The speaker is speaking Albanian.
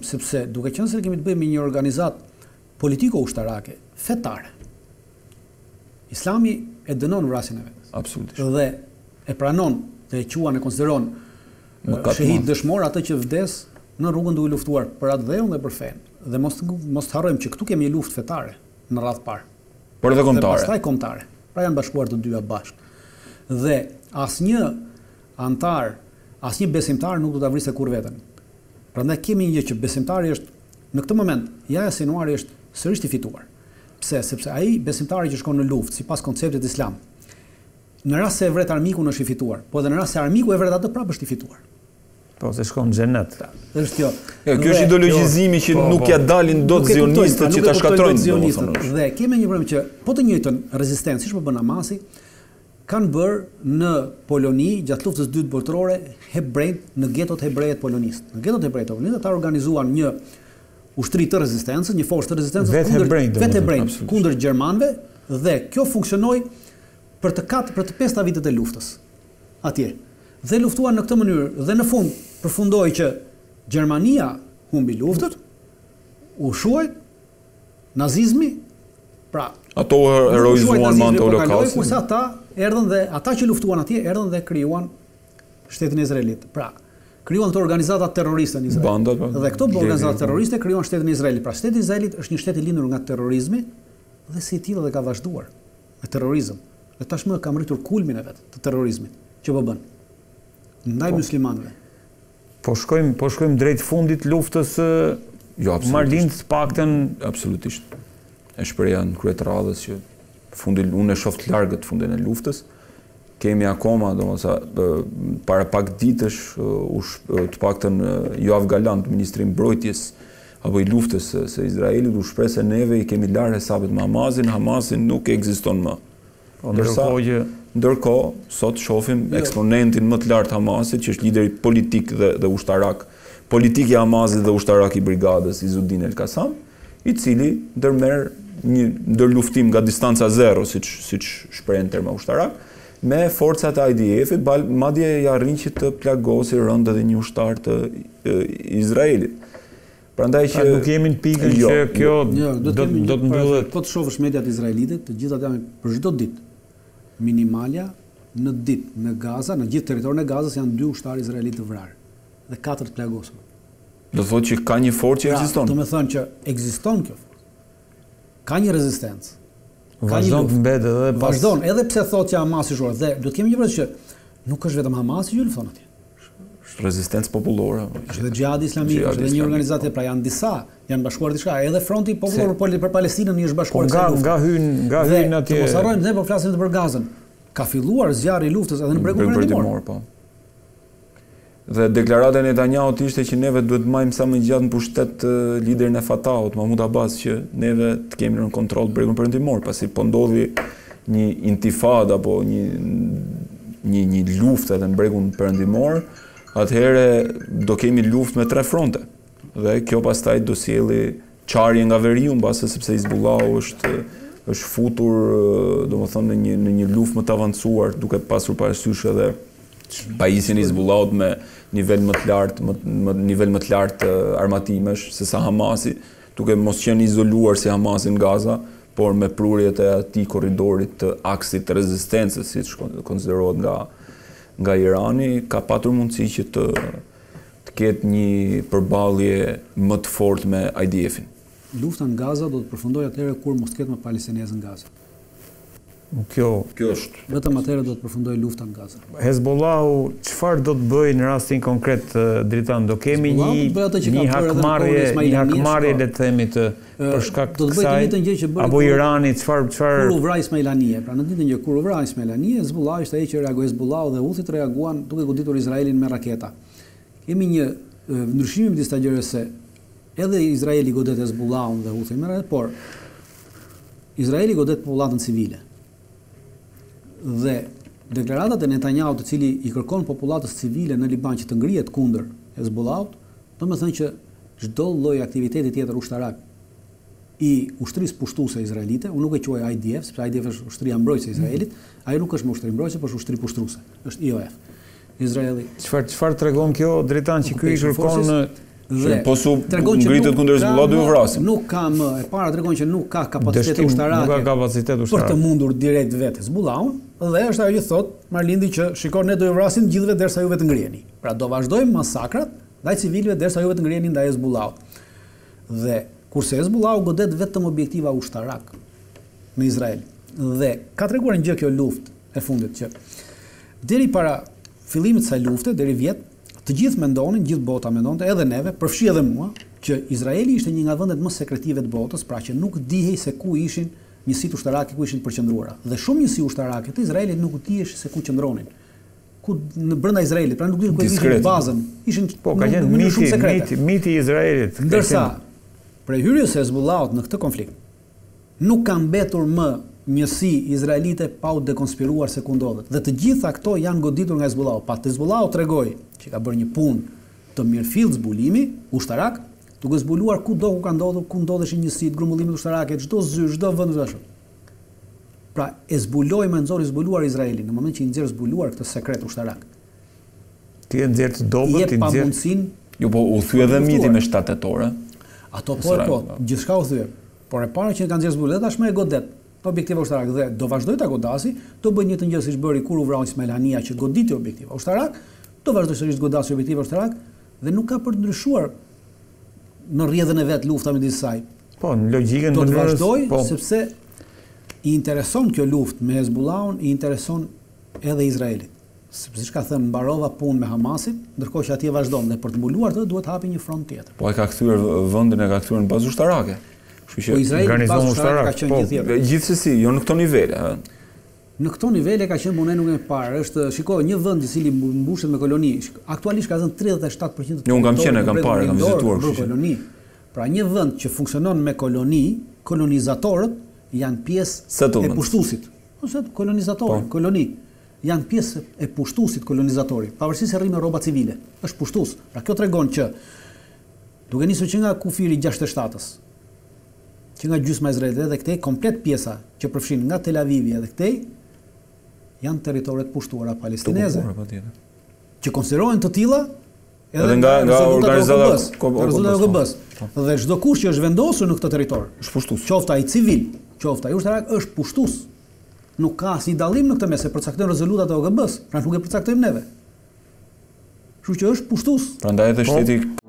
sepse duke qenë se kemi të bëjmë me një organizatë politiko-ushtarake, fetare. Islami e dënon vrasjen e vetes. Absolutisht. Dhe e pranon dhe e quan e konsideron shahid dëshmor atë që vdes në rrugën duke luftuar për atë dheun dhe për fen. Dhe mos harrojmë që këtu kemi një luftë fetare në radhë parë. Por edhe kombëtare. Dhe pastaj kombëtare. Pra janë bashkuar të dyja bashkë. Dhe asnjë antar, asnjë besimtar nuk do ta vrisë kur veten. Prandaj kemi një gjë që besimtari është në këtë moment, Yahya Sinuari është sërish i fituar. Pse? Sepse ai besimtari që shkon në luftë sipas konceptit islam, në rast se e vret armikun është i fituar, po edhe në rast se armiku e vret atë prapë është i fituar. Po se shkon në xhenet. Është kjo. Kjo është ideologjizimi që nuk ja dalin dot zionistët që ta shkatrojnë zionistët. Dhe kemi një problem që po të njëjtën rezistencë, siç po bën Hamasi, kanë bërë në Poloni gjatë luftës së dytë botërore hebrejt në getot hebreje të Polonisë. Në getot hebreje të Polonisë ata organizuan një ushtri të rezistencës, një forcë të rezistencës vetë hebrejt kundër gjermanëve dhe kjo funksionoi për të 5 vitet e luftës atje. Dhe luftuan në këtë mënyrë dhe në fund përfundoi që Gjermania humbi luftën, u shuajt nazizmi, pra ato heroizuan me Holokaustin. Kurse ata që luftuan atje erdhën dhe krijuan shtetin e Izraelit. Pra, krijuan këto organizata terroriste në Izrael. Dhe këto organizata terroriste krijuan shtetin e Izraelit. Pra, shteti i Izraelit është një shtet i lindur nga terrorizmi dhe si i tillë dhe ka vazhduar me terrorizëm. Dhe tashmë ka mbritur kulmin e vet të terrorizmit që po bën ndaj muslimanëve. Po shkojmë drejt fundit luftës Marlin të paktën absolutisht. E shpreha në krye të radhës që unë e shoh të largët fundin e luftës. Kemi akoma, domethënë, para pak ditësh të paktën Yoav Galant, ministri i mbrojtjes apo i luftës së Izraelit, u shpreh se neve i kemi larë hesabet me Hamasin, Hamasi nuk ekziston më. Ndërkohë, sot shohim eksponentin më të lartë Hamasit, që është lideri politik dhe ushtarak, politik i Hamasit dhe ushtarak i brigadës Izzuddin El-Qassam, i cili ndërmerr një ndërluftim nga distanca zero, siç shprehen terma ushtarak, me forcat e IDF-it, madje i arrin që të plagosë rënd edhe një ushtar të Izraelit. Prandaj që nuk jemi në pikën që kjo do të mbyllet. Po të shohësh mediat izraelite, të gjitha janë për çdo ditë minimalja në ditë në Gaza, në gjithë territorin e Gazës janë 2 ushtarë izraelitë të vrarë dhe 4 të plagosur. Do të thotë që ka një forcë që ekziston. Do të thonë që ekziston kjo forcë. Ka një rezistencë. Vazhdon të mbetet edhe pas. Vazhdon, edhe pse thotë që Hamasi shkruar dhe do të kemi një problem që nuk është vetëm Hamasi që lufton atje. Është rezistencë popullore. Është dhe Xhihadi Islamik, është dhe një organizatë, pra janë disa, janë bashkuar diçka, edhe Fronti Popullor për Palestinën është bashkuar nga hyn atje. Mos harrojmë ne po flasim për Gazën. Ka filluar zjarri i luftës edhe në bregun perëndimor, po. Dhe deklarata e Netanyahut ishte që neve duhet të majmë sa më gjatë në pushtet liderin e Fatahut, Mahmoud Abbas, që neve të kemi në kontroll bregun perëndimor, pasi po ndodhi një intifada apo një luftë edhe në bregun perëndimor. Atëherë do kemi luftë me 3 fronte. Dhe kjo pastaj do sjelli çarje nga veriu mbase sepse Hizbullahu është futur, domethënë në një luftë më të avancuar, duke pasur parasysh edhe pajisjen e Hizbullahut me nivel më të lartë armatimesh se sa Hamasi, duke mos qenë izoluar si Hamasi në Gaza, por me prurjet e atij korridorit të aksit të rezistencës, siç konsiderohet nga Irani, ka patur mundësi që të ketë një përballje më të fortë me IDF-in. Lufta në Gaza do të përfundojë atëherë kur mos ketë më palestinezë në Gaza. Kjo është. Vetëm atëherë do të përfundojë lufta në Gaza. Hezbollahu çfarë do të bëjë në rastin konkret Dritan? Do kemi një hakmarrje le të themi për shkak të kësaj apo Irani çfarë kur u vra Ismail Haniyeh. Pra në ditën kur u vra Ismail Haniyeh, Hezbollahu ishte ai që reagoi. Hezbollahu dhe Houthit reaguan duke goditur Izraelin me raketa. Kemi një ndryshim midis këtyre gjërave se edhe Izraeli godet Hezbollahun dhe Houthit me raketa, por Izraeli godet popullatën civile. Dhe deklaratat e Netanyahut, i cili i kërkon popullatës civile në Liban që të ngrihet kundër Hezbollahut, do të thënë që çdo lloj aktiviteti tjetër ushtarak i ushtrisë pushtuese izraelite, unë nuk e quaj IDF, sepse IDF është ushtria mbrojtëse e Izraelit, ajo nuk është më ushtri mbrojtëse, por është ushtri pushtuese. Është IOF. Izraeli. Çfarë tregon kjo Dritan që ky i kërkon Po su ngritet kundër Hezbollah do ju vrasin. Nuk ka më, e para tregon që nuk ka kapacitet ushtarake për të mundur direkt vetë Hezbollahun, dhe është ajo që thot Marlindi që shikon ne do ju vrasim gjithëve derisa juve të ngriheni. Pra do vazhdojmë masakrat ndaj civilëve derisa juve të ngriheni ndaj Hezbollahut. Dhe kurse Hezbollahu godet vetëm objektiva ushtarak në Izrael. Dhe ka treguar një gjë kjo luftë e fundit që deri para fillimit të kësaj lufte, deri vjet, të gjithë mendonin, gjithë bota mendonte, edhe neve, përfshi edhe mua, që Izraeli ishte një nga vendet më sekretive të botës, pra që nuk dihej se ku ishin njësitë ushtarake ku ishin përqendruara. Dhe shumë njësi ushtarake të Izraelit nuk dihesh se ku qëndronin. Ku në brenda Izraelit, pra nuk dihen ku ishin bazën. Ishin ka qenë miti i Izraelit. Ndërsa prej hyrjes së Hezbollahut në këtë konflikt, nuk ka mbetur më njësi izraelite pa u dekonspiruar se ku ndodhet. Dhe të gjitha këto janë goditur nga Hezbollahu. Pa Hezbollahu tregoi që ka bërë një punë të mirëfillt zbulimi ushtarak, duke zbuluar kudo ku ka ndodhur, ku ndodheshin njësitë, grumbullimet ushtarake, çdo zyrë, çdo vend ashtu. Pra e zbuloi më nxori zbuluar Izraelin në moment që i nxjerr zbuluar këtë sekret ushtarak. Ti e nxjerr të dobët, ti nxjerr. Jo, po u thye edhe miti me 7 tetor. Ato po, gjithçka u thye. Por e para që kanë nxjerr zbuluar, tashmë e godet. Objektiva ushtarak dhe do vazhdoj ta godasi, do bëj një të njëjtë siç bëri kur u vrau Ismail Hania që goditi objektiva ushtarak, do vazhdoj sërish të godasi objektiva ushtarak dhe nuk ka për të ndryshuar në rrjedhën e vet lufta midis saj. Po, në logjikën do të vazhdoj sepse i intereson kjo luftë me Hezbollahun, i intereson edhe Izraelit. Sepse siç ka thënë mbarova punë me Hamasin, ndërkohë që atje vazhdon dhe për të mbuluar këtë duhet hapi një front tjetër. Po e ka kthyer vendin e ka kthyer në bazë ushtarake. Po Izraeli pas ushtarak ka qenë gjithjetër. Gjithsesi, jo në këto nivele. Në këto nivele ka qenë punë nuk e parë. Është, shikoj, një vend i cili mbushet me koloni, aktualisht ka dhënë 37% të kam parë, kam vizituar koloni. Pra një vend që funksionon me koloni, kolonizatorët janë pjesë e pushtuesit. Ose kolonizatorë, koloni janë pjesë e pushtuesit kolonizatori, pavarësisht se rri me rroba civile. Është pushtues. Pra kjo tregon që duke nisur që nga kufiri 67-s, që nga gjysma e Izraelit edhe këtej komplet pjesa që përfshin nga Tel Avivi edhe këtej janë territoret pushtuara palestineze. Që konsiderohen të tilla edhe nga organizata OKB-s. Dhe çdo kush që është vendosur në këtë territor, është pushtues. Qoftë ai civil, qoftë ai ushtarak, është pushtues. Nuk ka asnjë dallim në këtë mes, se përcaktojnë rezolutat e OKB-s, pra nuk e përcaktojmë neve. Kështu që është pushtues. Prandaj edhe shteti